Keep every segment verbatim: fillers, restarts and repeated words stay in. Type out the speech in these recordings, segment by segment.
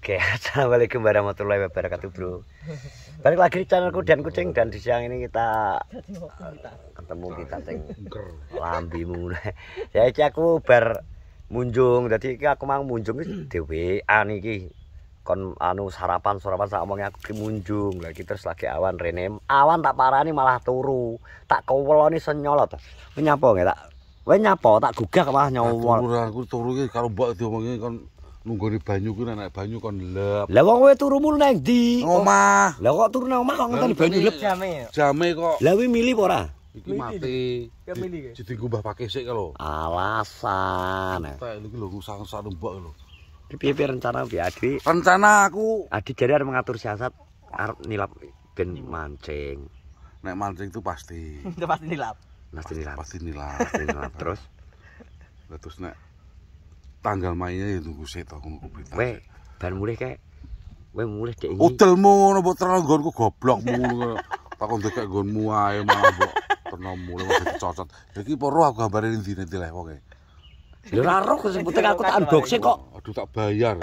Oke, assalamualaikum warahmatullahi wabarakatuh, bro. Balik lagi di channelku dan Kucing, dan di siang ini kita ketemu kita ceng lambimu. Ya iki aku bar munjung, jadi iki aku mau munjung iki dhewean iki. Kon anu sarapan sarapan sak omonge aku ki munjung. Lagi terus lagi awan rene. Awan tak parani malah turu. Tak keweloni senyolot. Kowe nyapa nggih tak? Kowe nyapa tak gugah malah nyowol. Aku turu iki karo mbok diomongi kon nunggoni banyu kuwi nek banyu kon lep. Lah wong kowe turu mulu nang ndi? Omah. Lah kok turu nang omah kok ngenteni banyu lep jame. Jame kok. Lah kuwi mili apa ora? Iki mati. Ya mili. Jadi ngubah pakai sik lho. Alasan. Tak iki lho ngusang-usang mbok lho. Piye-piye rencana piye Adi? Rencana aku Adi jare arep mengatur siasat arep nilap ben mancing. nek mancing itu pasti. Itu pasti nilap. Pasti nilap. Pasti nilai. Pasti nilap terus. Lah terus nek tanggal mainnya ya tunggu sik to ngono kuwi. Kowe ban mulih kek. Kowe mulih dek iki. Udelmu ngono mbok terus nggonku goblokmu ngono. Takon dekek nggonmu ae malah mbok terno mulih wis dicocot. Iki poro aku gambare ndi-ndi leh wonge. Lho ora roh sebute aku tak unboxing kok. Aduh tak bayar.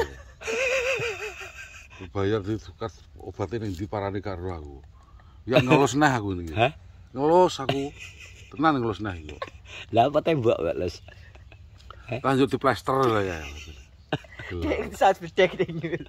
Bayar ditukar obatnya ning ndi parane karo aku. Ya ngelus neh aku niki. Hah? Ngelus aku. Tenan ngelus neh iki. Lah apa tembok kok, Les? Lanjut di plester lah ya. Dek saat bedek dek.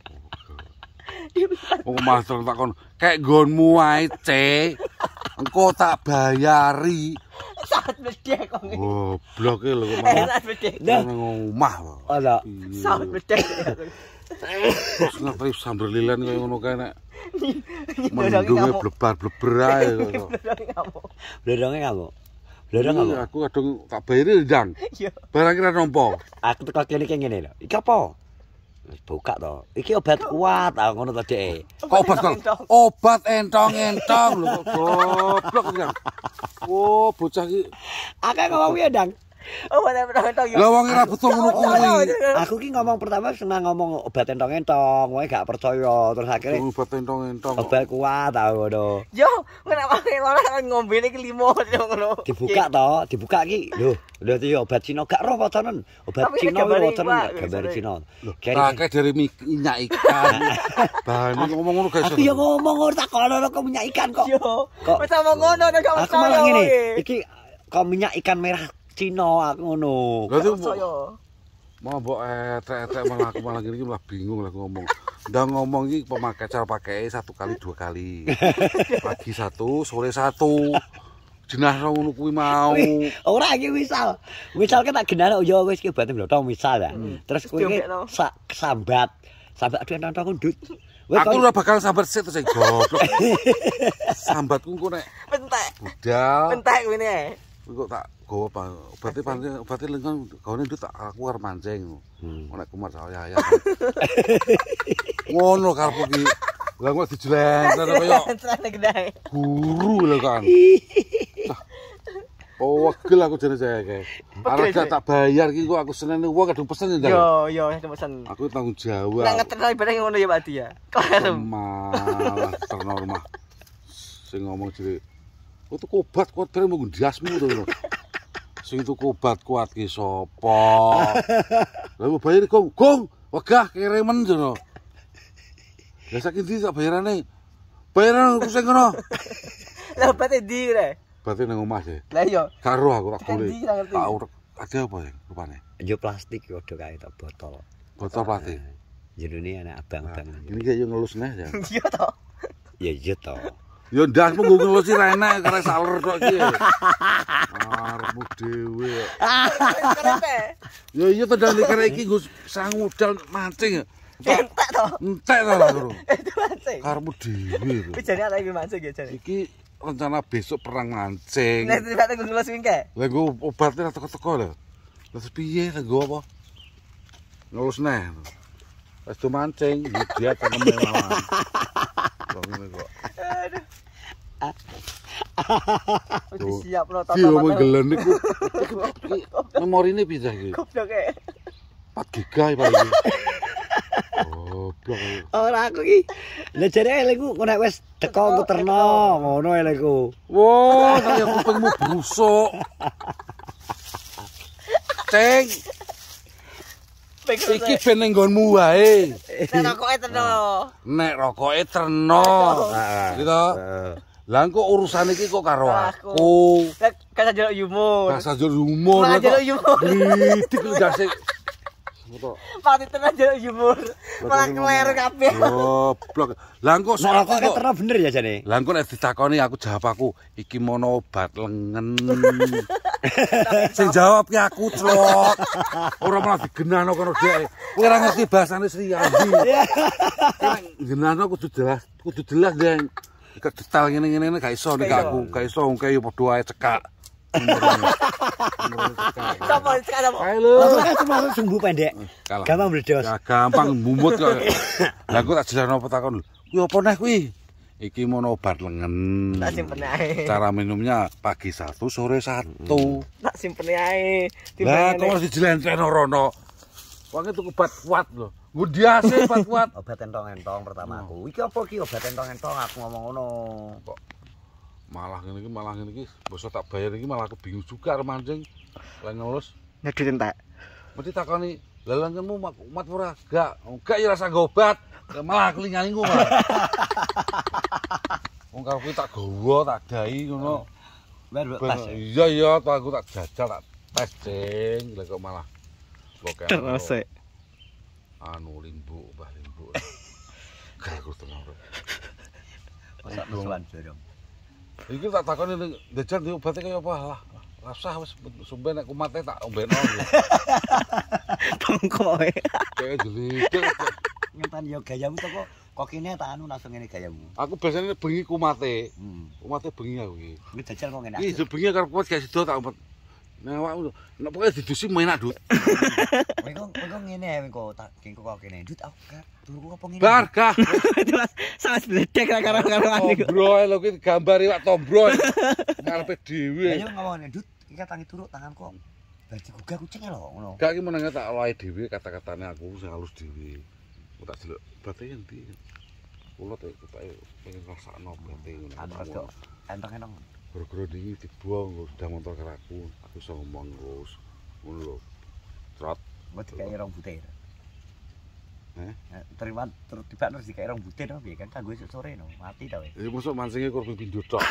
Oh master takon, kayak nggonmu ae, Ce. Engko tak bayari. Saat bedek kok. Goblok e lho kok Saat bedek. nang omah lho. Ana. Saat bedek. Terus ngetri sambel lilen kaya ngono kae nek. Mendunge blebar-bleber ae kok. Blodonge ngamuk. Blodong ngamuk. Aku kadung tak bayari ndang. Iya. Barang kira nompo. Aku teko kene iki ngene lho. Iki apa? Wis buka to. Iki obat kuat, ah ngono to, Dek. Kok obat kok? Obat entong-entong lho kok goblok kan. Oh, bocah iki. Akeh ngomong piye, Dang? Oh, mana pernah tahu ya. Lah wong ora betul ngono kuwi. Aku ki ngomong pertama senang ngomong obat entong-entong, kowe gak percaya. Terus akhirnya Obat entong-entong. obat kuat ah ngono. Yo, kenapa ora ngombe iki limo ngono. Dibuka to, dibuka iki. Lho, lho iki obat Cina gak roh wacanen. Obat Tapi Cina gambare kuwi wacanen Pak, gak gambar Cina. Kakek dari minyak ikan. Bahan ngomong ngono guys. Aku ya ngomong ora takono kok minyak ikan kok. Yo. Kok- Wis ngomong ngono nek gak Aku malah percaya. ngene. Iki kok minyak ikan merah Cina aku ngono. Lah itu Percaya. mau mbok etek-etek malah aku malah gini malah bingung lah ngomong. Ndak ngomong iki pemakai cara pakai satu kali dua kali. Pagi satu, sore satu. Jenah ngono kuwi mau. Wih, ora iki misal. Misal kan tak genah yo wis ki obat blotong misal ya. Terus kowe iki Diombekno. sak sambat. Sambat aduh entong ndut. Aku ora bakal sambat sik terus goblok. Sambatku engko nek Pentek. budal. Pentek kuwi ne. Kok tak gowo apa? Obatnya pancen obatnya lengan gawane ndut tak aku arep mancing. Hmm. Nek kumar saya ya. Ngono karepku ki. Lah kok dijlenter kaya Terane gedhe. guru lho kan. Oh, wegel aku jane saya kae. Arep gak tak bayar ki kok aku senene wong kadung pesen ya. Yo, yo, wis pesen. Aku tanggung Nek jawab. ngeterno ibadah ngono ya Pak Di ya. Kalem. Malah terno rumah. Sing ngomong jere. Oh itu obat kuat bare mung ndiasmu to lho. Sing itu obat kuat ki sapa? Lah mau bayar Gong, Gong, wegah kirimen jono. Lah saiki ndi tak bayarane? Bayaran aku sing ngono. Lah obatnya di re. Berarti nang omah sih. Lah iya. Karo aku tak boleh. Ndi, ra ngerti. Tak urek. Ada apa ya rupane? Yo plastik yo kae to botol. Botol plastik. Jerone ana abang-abang. Ini kayak yang ngelus neh ya. Iya toh. Ya iya to. Ya ndasmu nggo ngelus sih ra enak karena saler tok iki. Arepmu dhewe. Kerepe. Ya iya to ndang kare iki nggo sangu udal mancing. Entek toh. Entek to lah lho. Itu mancing. Karepmu dhewe lho. Tapi jane arek iki mancing ya jane. Iki rencana besok perang mancing. Nek tiba-tiba gue ngelos wingke. Lah nggo obatnya teko-teko lho. Terus piye ta nggo apa? Ngelus neh. Wis do mancing, dia cangkeme lawan. Kok ngene kok. Wis siap lo Iki omong gelen niku. Memorine piye iki? Goblok e. empat giga paling. Goblok. Ora aku iki. Lah jare eleku kok nek wis teko engko terno, ngono eleku. Wah, kaya kupingmu busuk. Ceng. Iki ben nggonmu wae. Nek rokoke terno. Nek rokoke terno. Heeh. Gitu. Heeh. Lah kok urusan iki kok karo Aku. aku. Nek kasa jaluk humor. Bahasa humor. Malah jaluk humor. Blidik ndase. Foto. Pati tenan jaluk humor. Malah kleru kabeh. Goblok. Lah kok Nek soal kok kok terno bener ya jane. Lah kok nek ditakoni aku jawab aku iki mono obat lengen. Sing jawab ki aku clok. Ora malah digenahno kono dhek. Kowe ora ngerti bahasane Sri Andi. Genahno kudu jelas, kudu jelas, Deng. Kok detail ngene-ngene gak iso nek aku, gak iso wong kaya padha wae cekak. Sopo cekak sopo? Ayo lho. Maksudnya cuma sumbu pendek. Kalah. Gampang meledos. Ya gampang mumut kok. Lah kok tak jelasno apa takon lho. Kuwi apa neh kuwi? Iki mono obat lengen. Tak simpen ae. Cara minumnya pagi satu, sore satu. Tak simpen ae. Lah kok harus dijelentreno rono. Wong itu obat kuat lho. Ngundiase obat kuat. Obat entong-entong pertama aku. Iki apa iki obat entong-entong aku ngomong ngono. Kok malah ngene iki malah ngene iki basa tak bayar iki malah aku bingung juga arep mancing. Lah ngelus. Ngedit entek. Mesti takoni, "Lah lengenmu umat ora?" Gak. Gak ya rasa obat. Malah aku lingali ku malah. Wong karo kuwi tak gawa, tak dai ngono. Bar tas. Iya iya, aku tak jajal tak tes cing. Lah kok malah kok Terus. anu limbu, bah limbu. Gak aku tenan. Masa nusuan jorong. Iki tak takoni ndejan di obate kaya apa lah. Rasah wis sumben nek kumate tak ombeno. Bongkoe. Kayak jelidik. Ngetan yo gayamu to kok kok kene tak anu langsung ngene gayamu. Aku biasanya bengi kumate. Hmm. Kumate bengi aku iki. Iki dajal kok ngene. Iki bengi karo kuat gak sido tak umpet. Nah awakmu nek pokoke didusi menak dut. Kowe kok kowe kok ngene ae kok tak kengko kok kene. Dut aku gak turuku apa ngene. Barkah. Sangat bledek ra karo-karo niku. Tombro lho ki gambar iwak tombro. Ngarepe dhewe. Ayo ngomongane Dut, iki tangi turuk tanganku. Dadi gugah kucing lho ngono. Gak ki menenge tak lae dhewe kata-katane aku sing halus dhewe. Aku tak delok bate endi. Kula tak pengen rasakno bate ngono. Anu entong-entong. Goro-goro iki dibuang udah motor karo aku. Aku iso ngomong terus. Ngono lho. Trot. Mbok dikai rong butir. Eh? Terima terus tiba terus dikai rong butir no piye kan kanggo esuk sore no. Mati ta wis. Ya mosok mancinge kurang pindho tok.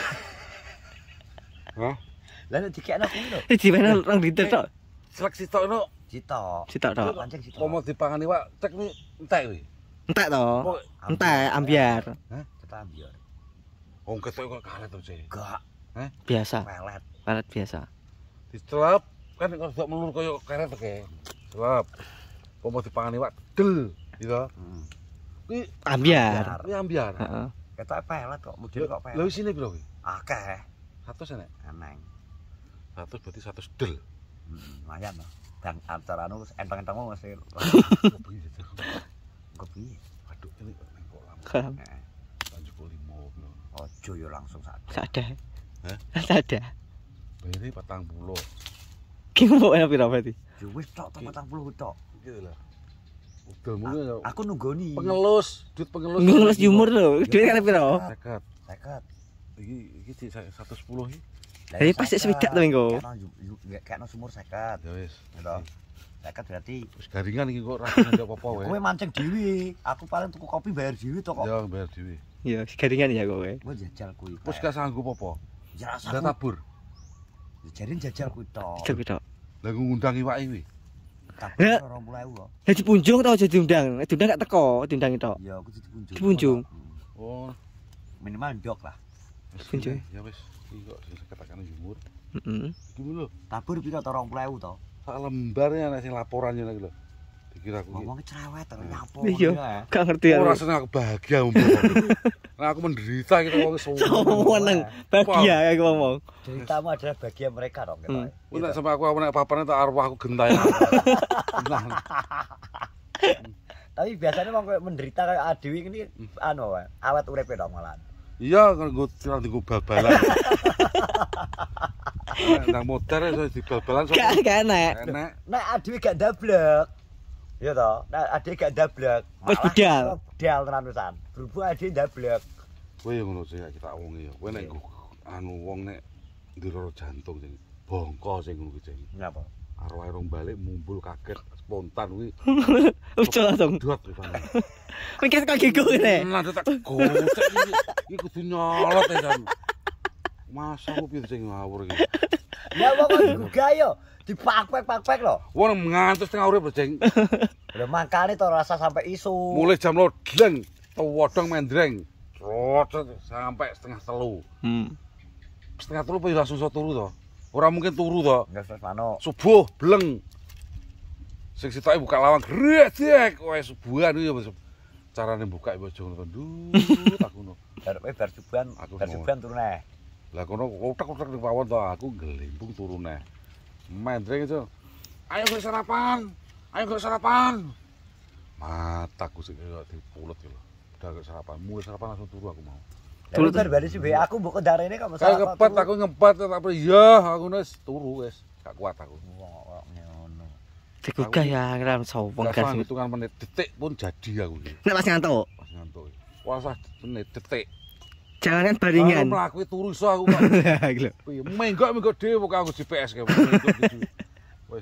Hah? Lah nek dikekno kuwi lho. Di mana orang liter tok. Slek sitok no. Sitok. Sitok tok. Pancing sitok. Pomo dipangan iwak cek ni entek kuwi. Entek to. Kok Entek ambiar. hah? Cetak ambiar. Wong ketok kok karet to, Cek. Gak Biasa. pelet. Palet biasa. Dicelap kan kok dok melur koyo karet ke. Celap. Pomo dipangan iwak del gitu. Heeh. Kuwi Ambiar. kuwi ambiar. Heeh. Ketok pelet kok, mudine kok Lha pelet. isine piro kuwi? Akeh. seratus enek. Eneng. seratus berarti seratus del. Hmm, lumayan loh. Dan antara anu entong-entongmu mesti Kok piye jajal? kok piye? Waduh ini kok lama. Kalam. Heeh. Lanjut kok lima. Ojo yo langsung sak. Sada. Hah? Sada. Bayare patang puluh. Ki mbok enak piro berarti? Yo wis tok tok patang puluh tok. Gitu lah. Udelmu ya Aku nunggoni. pengelus, duit pengelus. Ngelus jumur lho. Duit kan piro? Seket. Seket. Iki iki di seratus sepuluh iki. Jadi pas sik swidak to engko. Kekno sumur seket. Ya wis. Gitu. Seket berarti Wis garingan iki kok rasane ndak apa-apa wae. kowe mancing dhewe. Aku paling tuku kopi bayar dhewe to kok. Ya bayar dhewe. Ya, garingan ya kowe. Kowe jajal kuwi. Wis gak sanggup apa? Ya Udah rasa. tabur. Jarin jajal kuwi tok. Cek tok. Lah ngundang iwak iki. Tabur Ya. dua puluh ribu kok. Jadi punjung tau jadi diundang. Diundang gak teko, diundang tok. Ya aku dipunjung. Dipunjung. Hmm. Oh, Minimal jok lah. wis Kunci. ya wis. Iki kok sing katakan jumur. Heeh. Iki lho, Tabur piro to dua puluh ribu to? sak lembar ya nek sing laporan ngene iki lho. Dikira aku iki. Ngomongnya cerewet to nyapo. Iya, gak ngerti Oh, aku. rasanya aku bahagia umpama. Nah, aku menderita kita wong Seneng, bahagia aku ngomong. Ceritamu adalah bagian mereka dong gitu. Hmm. Ku nek sampe aku aku nek papane tak arwah aku gentayan. Nah, Tapi biasanya wong koyo menderita kayak Adewi ini anu wae, awet uripe dong malah. iya kanggo tirang dienggo bal-balan. Nek nang motor iso dibal-balan sok. Gak gak enak. Enek. Nek Adewi gak ndablek. Iya toh, nek Adewi gak ndablek. Wis budal. Budal tenan pisan. Berhubung Adewi ndablek. Kowe yo ngono sih kita wonge yo. Kowe nek nggo anu wong nek ndiro jantung sing bongko sing ngono kuwi sing. Ngapa? Arwah rong balik mumbul kaget spontan kuwi. Ucul langsung. Dot rupane. Mikir kok gigu ngene. Lah tak gocek iki. Iki kudu nyolot ya kan. Masa ku piye sing ngawur iki. Ya kok digugah yo, dipakpek-pakpek lho. Wong ngantos tengah urip lho, Jeng. Lho makane to rasa sampai isu. Mulai jam lodeng, tewodong mendreng. Rocot sampai setengah telu. Hmm. Setengah telu pe langsung iso turu to. Ora mungkin turu to. Enggak wis mano. Subuh bleng. Sing sitoke buka lawang gredek wis subuhan iki ya carane buka iku aja ngono to. Tak ngono. Barepe bar subuhan, bar subuhan turu neh. Lah kono utek-utek ning pawon to aku glembung turu neh. Mendreng itu. Ayo gue sarapan. Ayo gue sarapan. Mataku sing dipulet lho. Udah gue sarapan. Mulai sarapan langsung turu aku mau. Turu bali sih aku mbok kendarane kok masalah. Kayak ngepet aku ngepet tapi ya aku wis turu wis. Gak kuat aku. Ngono. Digugah ya ngram sopong Gak gas. hitungan menit detik pun jadi aku iki. Nek pas ngantuk. Pas ngantuk. Wasa menit detik. Jangan kan baringan. Aku mlaku turu iso aku kok. Lho. Piye menggok-menggok dhewe kok aku G P S kae. Wis.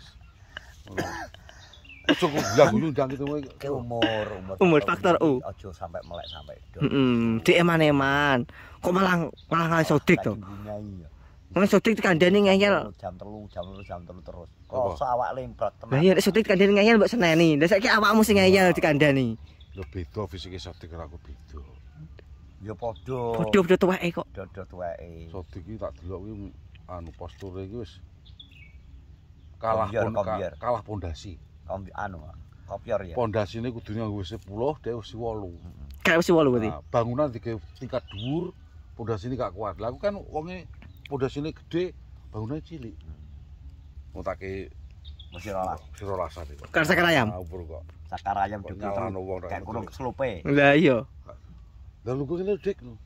Ojo guyang-guyung ndang itu Ke umur, umur. Umur faktor U. Ojo sampai melek sampai do. Heeh, di eman-eman. Kok malah malah kali sodik to. Wong sodik dikandani ngeyel. Jam telu, jam telu, jam telu terus. Kok awak lembrot Lah tenan. iya nek sodik dikandani ngeyel mbok seneni. Lah saiki awakmu sing ngeyel dikandani. Lho beda fisike Sodik karo aku beda. Ya padha. Padha-padha tuweke kok. Dodo tuweke. Sodik iki tak delok kuwi anu posture iki wis kalah Kombiar, pon kombiar. kalah pondasi. Kombi anu, kopior ya. Pondasine kudune nganggo sepuluh, dhek wis wolu. Kayak wis wolu berarti. Nah, bangunan digawe tingkat dhuwur, pondasine gak kuat. Lah aku kan wonge pondasine gede, bangunane cilik. Ngutake Mesti ora. sira rasane kok. Kar sakar ayam. Ngawur kok. Sakar ayam Kok duduk nyalano wong kayak ra kurung ngerti. keselupe. Lah iya. Lah lu kok ngene dik lho.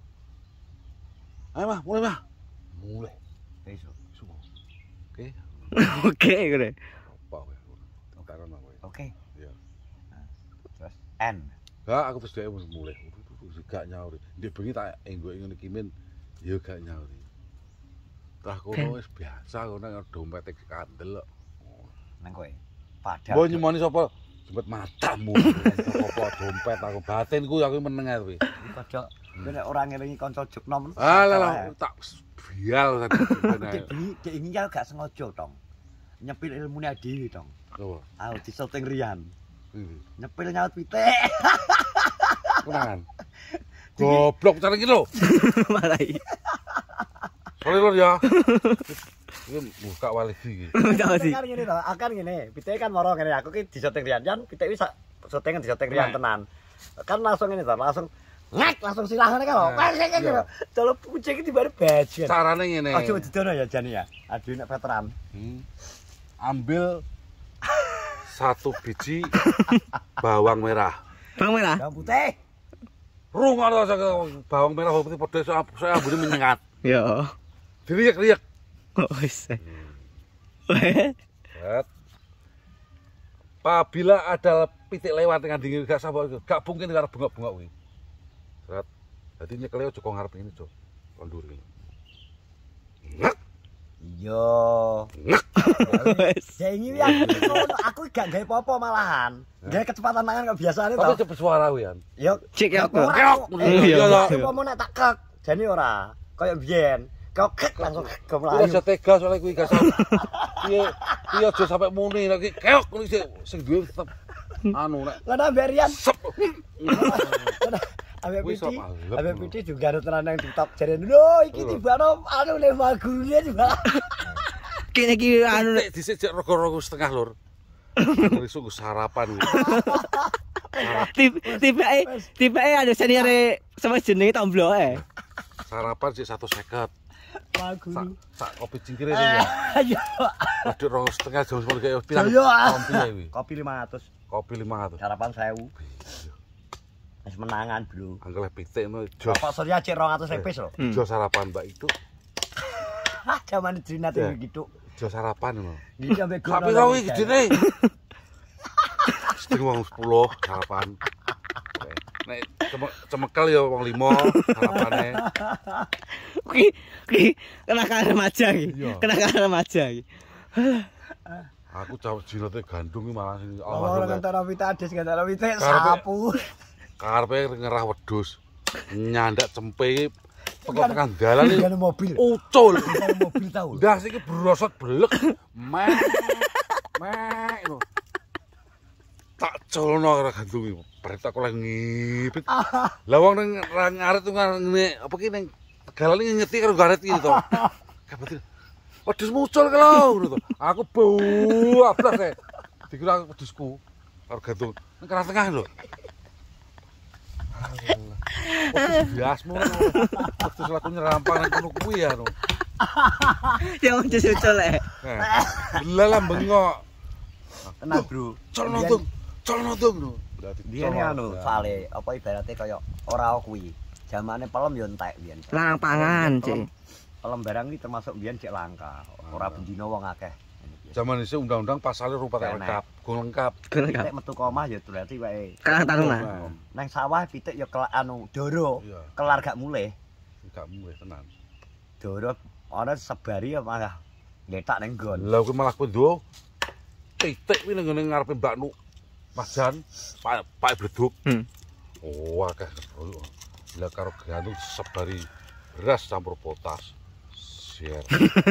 Ayo mah, mulai mah. Mulai. Besok. Sumo. Oke. Oke ngene. Apa kowe? Taran kowe. Oke. Iya. Terus N. Gak aku terus dhek mulai. Gak nyauri. Ndek bengi tak enggo ngene iki men ya gak nyauri. Tah kono wis biasa kono dompet e kandel kok. Nang kowe. Padahal. Mbok nyemoni sapa? Dompet matamu. Apa dompet aku batinku aku meneng ae kowe. Iki kodok kowe nek ora ngelingi kanca juk nom. Ah lah lah tak bial tadi. Dek bengi, dek ini ya gak sengaja tong. Nyepil ilmune dhewe tong. Apa? Aku di syuting Rian. Ini. Nyepil nyaut pitik. Kenangan. Goblok cara iki lho. Marahi. Sorry lho ya. Iki buka wali iki. Tahu sih. Kan ngene to, akan ngene. Pitik kan moro ngene aku ki di syuting Rian. Jan pitik wis syuting di syuting Rian tenan. Kan langsung ngene to, langsung ngek langsung silah ngene kan. Wes kalau kucing iki dibare bajin. Carane ngene. Aja didono ya Jan ya. Aduh nek veteran. Hmm. Ambil satu biji bawang merah. Bawang merah. Bawang putih. Rungono bawang merah bawang putih padha saya ambune menyengat. Yo. Diriyak-riyak. Oh wis. Set. Apabila ada pitik lewat dengan dingin gak sapa iku, gak mungkin karo bengok-bengok kuwi. Set. Dadi nyekele aja kok ngarep ngene, Cuk. Kondur iki. Nek, Iya. nek. Wis. Ya ini ya ngono, aku gak gawe apa-apa malahan. Gawe kecepatan tangan kok biasane Tapi to. cepet suara kuwi kan. Yo Cek ya aku. Keok. Iya, Iya. Apa mau nek tak kek. Jane ora. Kayak biyen. Kok kek langsung kek Kuwi mlayu. aja tega soalnya kuwi gak sampe. Piye piye aja sampe muni lagi keok kuwi sing duwe tetep anu nek Lah nambah Rian. sep. Ambek Wis, Piti, sok malem. ambek Piti juga ada tenan nang TikTok jare lho iki tibano anu le magune tiba. Kene iki anu Nek dhisik cek rego-rego setengah lur. Wis sungguh sarapan kuwi. tipe-tipe tipe ada seniore sama jenenge tombloke. Sarapan sik satu seket. Magune. Sak kopi cingkire ya. Ayo. Waduh rong setengah jam sepuluh kayak pirang. Yo. Kopi kuwi. Kopi lima ratus, Kopi lima ratus. sarapan seribu. Wis menangan, Bro. Angkel pitik no jos. Bapak Surya cek dua ratus epis lho. Jos sarapan Mbak itu. Hah, zaman Jinat Ya. gitu. Jos sarapan no. Iki ambek Tapi tau iki gedene. Setengah wong sepuluh sarapan. Nek cemek cemekel ya wong lima sarapane. Ki ki kenakalan remaja iki. Iya. Kenakalan remaja iki. Aku jawab jirote gandung iki malah sing Orang antara Vita Ades antara Vita Karepe- sapu. karepe ngerah wedhus. Nyandak cempe iki tekan dalan iki Dengan mobil. ucul. Dengan mobil tahu. Ndas iki brosot blek. Mek. Mek. ngono. Tak colno karo gandung iki. Bret aku lagi ngipit. Lah wong ning ra ngaret tuh ngene apa ki ning Tegalan iki ngeti karo garet iki to. Kabeh wedhus muncul ke lho ngono to. Aku bu ablas e. Dikira wedhusku karo gantung ning kerah tengah lho. Wedhus biasmu. Wedhus laku nyerampang nang kono kuwi ya no. Ya wong cucul e. Lah lah bengok. Tenang, Bro. Colno dong. Colno dong no. Biyen anu soalé apa ibaratnya kaya ora kuwi. Jamane pelem yo entek biyen. Larang pangan, Cik. Pelem barang iki termasuk biyen cek langka. Ora bendina wong akeh. Zaman isih undang-undang pasalnya rupa tak lengkap, go lengkap. Pitik metu komah ya berarti wae. Karang taruna. Nang sawah pitik ya kelak anu doro. Iya, Kelar gak mulih. gak mulih tenan. Doro ana sebari ya malah letak ning nggon. Lah kuwi malah kowe titik kuwi ning ngene ngarepe Mbak Nu. Mas Jan, Pak Pak Bleduk. Hmm. Oh, akeh. Lah karo gantung sebari beras campur potas. Sier.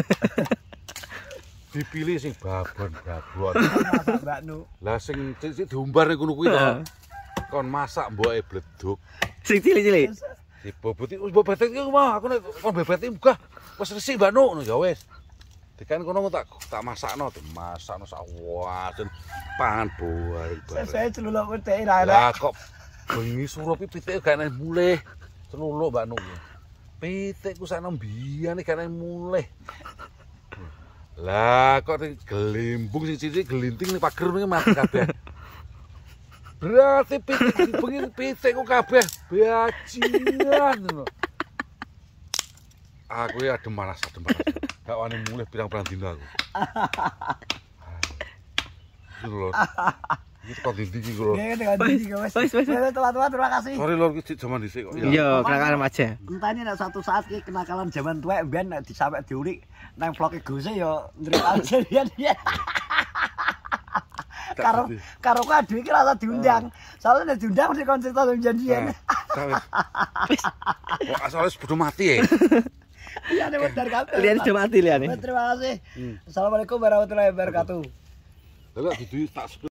Dipilih sing babon-babon. Masak Mbak Nu. Lah sing sing diumbar ning kono kuwi to. Kon masak mboke Bleduk. Sing cilik-cilik. Diboboti wis bobot iki mah aku nek kon bebet iki munggah wis resik Mbak Nu ngono ya wis. Dikan kono tak tak masakno, dimasakno sak waden pangan bareng-bareng. Saya celuluk pitik ra enak. Lah kok bengi surup iki pitike gak enak mulih. Celuluk Mbak Nu. Pitikku sakno mbiyane gak enak mulih. Lah kok gelembung sing cilik gelinting ning pager iki mati kabeh. Berarti pitik bengi pitikku kabeh bajingan ngono. Aku ya adem manas, adem manas. Gak wani mulih pirang-pirang dina aku. Itu lho. Iki kok dindi iki lho. Nggih dengan dindi wis. Wis, wis. Teman-teman terima kasih. Sorry lho iki jaman dhisik kok. Iya, kenakalan aja. Entane nek satu saat iki kenakalan jaman tuwek mbiyen nek disampe diulik nang vloge Gose ya nrita jadian. Karo karo ku aduh iki rasa diundang. Soalnya nek diundang mesti kon cerita janjian. Wis. Kok asale bodo mati ya. Iya nek wedar kabeh. Liane sudah mati liane. Terima kasih. Assalamualaikum warahmatullahi wabarakatuh. Lah dudu tak